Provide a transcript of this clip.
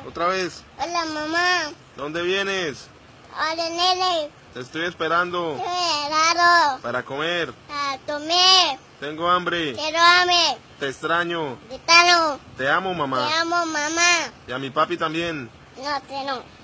Otra vez. Hola, mamá. ¿Dónde vienes? Hola, nene. Te estoy esperando. Qué raro. Para comer. A comer. Tengo hambre. Quiero hambre. Te extraño. Gitano. Te amo, Te mamá. amo, mamá. Y a mi papi también. No, te no.